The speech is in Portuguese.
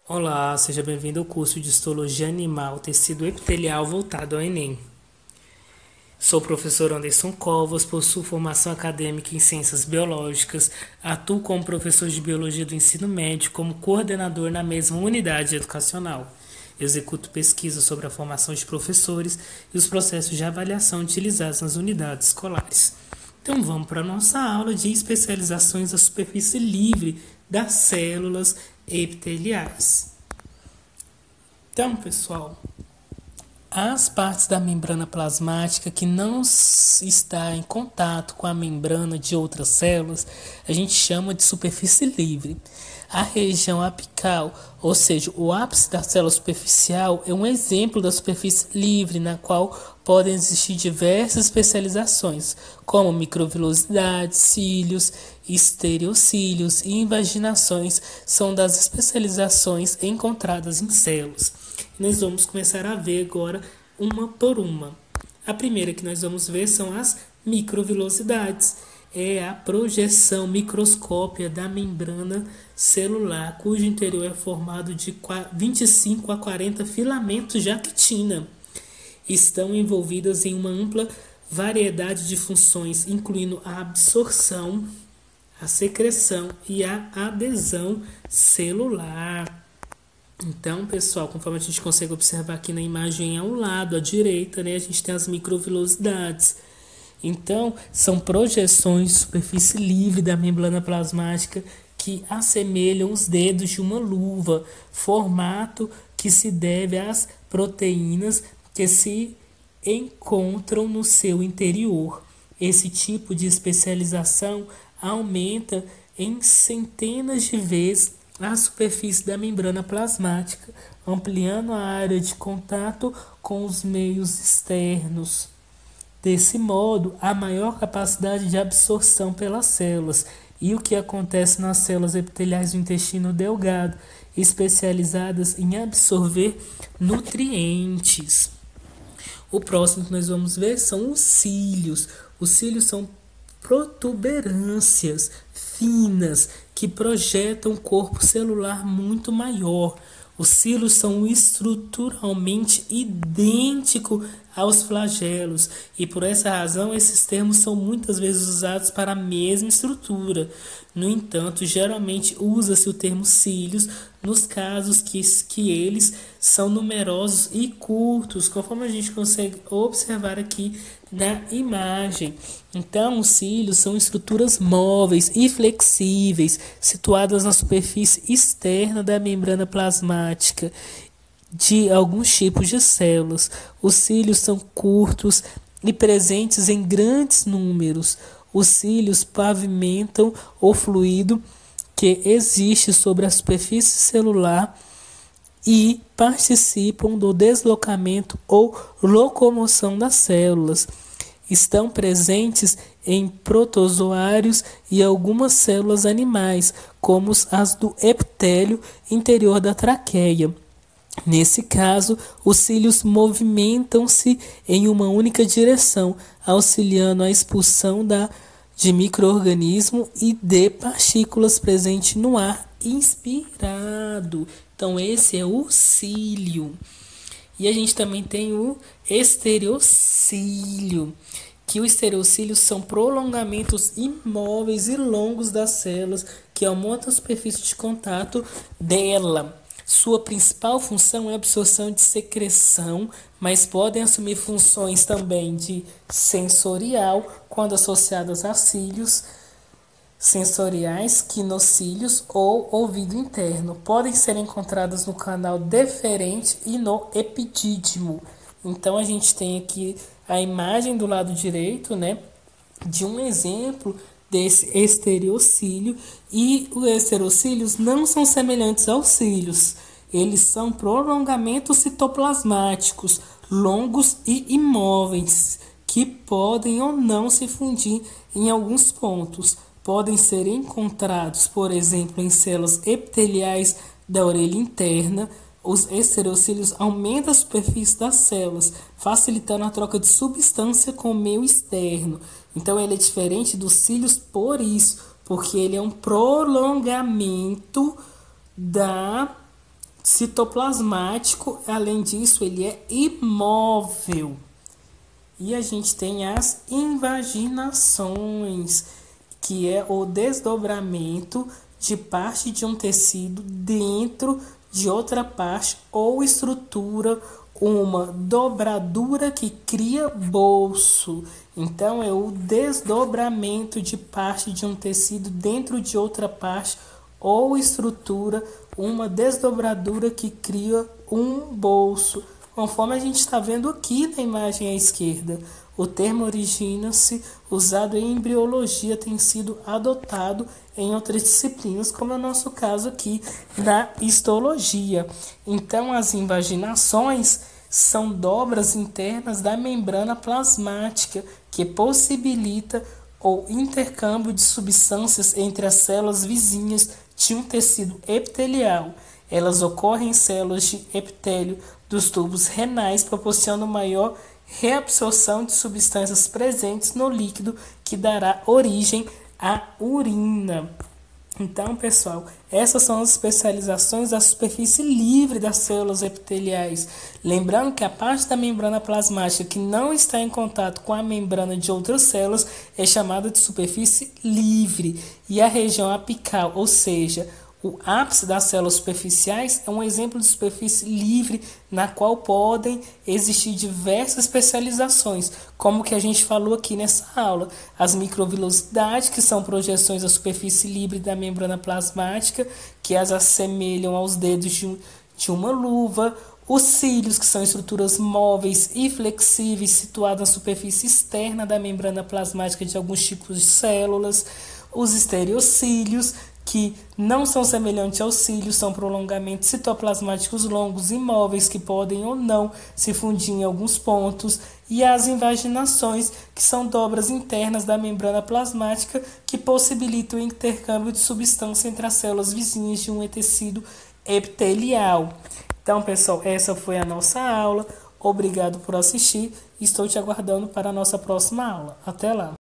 Olá, seja bem-vindo ao curso de Histologia Animal, Tecido Epitelial voltado ao Enem. Sou o professor Anderson Covas, possuo formação acadêmica em Ciências Biológicas, atuo como professor de Biologia do Ensino Médio, como coordenador na mesma unidade educacional. Executo pesquisas sobre a formação de professores e os processos de avaliação utilizados nas unidades escolares. Então vamos para a nossa aula de especializações da superfície livre das células epiteliais. Então, pessoal, as partes da membrana plasmática que não está em contato com a membrana de outras células, a gente chama de superfície livre. A região apical, ou seja, o ápice da célula superficial, é um exemplo da superfície livre, na qual podem existir diversas especializações, como microvilosidades, cílios, estereocílios e invaginações, são das especializações encontradas em células. Nós vamos começar a ver agora uma por uma. A primeira que nós vamos ver são as microvilosidades. É a projeção microscópia da membrana celular, cujo interior é formado de 25 a 40 filamentos de actina. Estão envolvidas em uma ampla variedade de funções, incluindo a absorção, a secreção e a adesão celular. Então, pessoal, conforme a gente consegue observar aqui na imagem ao lado, à direita, né, a gente tem as microvilosidades. Então, são projeções de superfície livre da membrana plasmática que assemelham os dedos de uma luva, formato que se deve às proteínas que se encontram no seu interior. Esse tipo de especialização aumenta em centenas de vezes a superfície da membrana plasmática, ampliando a área de contato com os meios externos. Desse modo, há maior capacidade de absorção pelas células. E o que acontece nas células epiteliais do intestino delgado, especializadas em absorver nutrientes. O próximo que nós vamos ver são os cílios. Os cílios são protuberâncias finas que projetam um corpo celular muito maior. Os cílios são estruturalmente idênticos aos flagelos e por essa razão esses termos são muitas vezes usados para a mesma estrutura. No entanto, geralmente usa-se o termo cílios nos casos que eles são numerosos e curtos, conforme a gente consegue observar aqui na imagem. Então, os cílios são estruturas móveis e flexíveis, situadas na superfície externa da membrana plasmática de alguns tipos de células. Os cílios são curtos e presentes em grandes números. Os cílios pavimentam o fluido que existe sobre a superfície celular e participam do deslocamento ou locomoção das células. Estão presentes em protozoários e algumas células animais, como as do epitélio interior da traqueia. Nesse caso, os cílios movimentam-se em uma única direção, auxiliando a expulsão de micro-organismos e de partículas presentes no ar inspirado. Então, esse é o cílio. E a gente também tem o estereocílio, que o estereocílio são prolongamentos imóveis e longos das células que aumentam a superfície de contato dela. Sua principal função é a absorção de secreção, mas podem assumir funções também de sensorial, quando associadas a cílios sensoriais, quinocílios ou ouvido interno. Podem ser encontradas no canal deferente e no epidídimo. Então, a gente tem aqui a imagem do lado direito, né, de um exemplo desse estereocílio, e os estereocílios não são semelhantes aos cílios. Eles são prolongamentos citoplasmáticos, longos e imóveis, que podem ou não se fundir em alguns pontos. Podem ser encontrados, por exemplo, em células epiteliais da orelha interna. Os estereocílios aumentam a superfície das células, facilitando a troca de substância com o meio externo. Então, ele é diferente dos cílios por isso, porque ele é um prolongamento da citoplasmático. Além disso, ele é imóvel. E a gente tem as invaginações, que é o desdobramento de parte de um tecido dentro de outra parte ou estrutura, uma dobradura que cria bolso. Então, é o desdobramento de parte de um tecido dentro de outra parte ou estrutura, uma desdobradura que cria um bolso. Conforme a gente está vendo aqui na imagem à esquerda, o termo origina-se, usado em embriologia, tem sido adotado em outras disciplinas, como é o nosso caso aqui na histologia. Então, as invaginações são dobras internas da membrana plasmática que possibilita o intercâmbio de substâncias entre as células vizinhas de um tecido epitelial. Elas ocorrem em células de epitélio dos tubos renais, proporcionando maior reabsorção de substâncias presentes no líquido, que dará origem à urina. Então, pessoal, essas são as especializações da superfície livre das células epiteliais. Lembrando que a parte da membrana plasmática que não está em contato com a membrana de outras células é chamada de superfície livre. E a região apical, ou seja, o ápice das células superficiais, é um exemplo de superfície livre na qual podem existir diversas especializações, como que a gente falou aqui nessa aula. As microvilosidades, que são projeções da superfície livre da membrana plasmática, que as assemelham aos dedos de uma luva. Os cílios, que são estruturas móveis e flexíveis situadas na superfície externa da membrana plasmática de alguns tipos de células. Os estereocílios, que não são semelhantes aos cílios, são prolongamentos citoplasmáticos longos e móveis que podem ou não se fundir em alguns pontos, e as invaginações, que são dobras internas da membrana plasmática que possibilitam o intercâmbio de substância entre as células vizinhas de um tecido epitelial. Então, pessoal, essa foi a nossa aula. Obrigado por assistir. Estou te aguardando para a nossa próxima aula. Até lá!